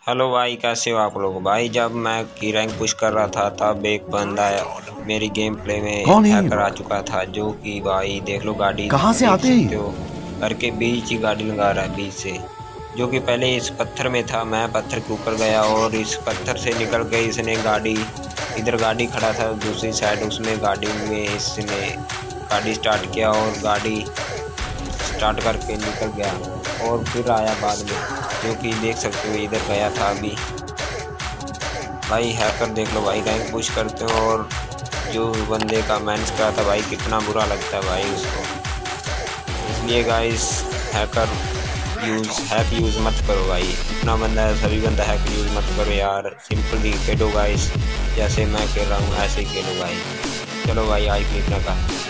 Hello भाई, कैसे हो आप लोग। भाई जब मैं की रैंक पुश कर रहा था तब एक बंदा मेरी गेम प्ले में कौन है ये हैकर आ लोग? चुका था, जो कि भाई देख लो, गाड़ी कहाँ से देख आते हैं सकते ये? हो, घर के बीच ही गाड़ी लगा रहा है बीच से। जो कि पहले इस पत्थर में था, मैं पत्थर के ऊपर गया और इस पत्थर से निकल के इसने गाड़ी, इधर गाड़ी खड़ा था दूसरी साइड, उसमें गाड़ी में इसने गाड़ी स्टार्ट किया और गाड़ी स्टार्ट करके निकल गया और फिर आया बाद में, जो कि देख सकते हो इधर गया था अभी। भाई हैकर देख लो भाई, रैंक पुश करते हो और जो बंदे का मैनेज करा था भाई, कितना बुरा लगता है भाई उसको। इसलिए गाइस, हैकर हैक यूज़ मत करो भाई, इतना बंदा है सभी बंदा हैक यूज़ मत करो यार। सिंपली खेलो गाइस, जैसे मैं खेल रहा हूँ ऐसे ही खेलो भाई। चलो भाई, आज की इतना का।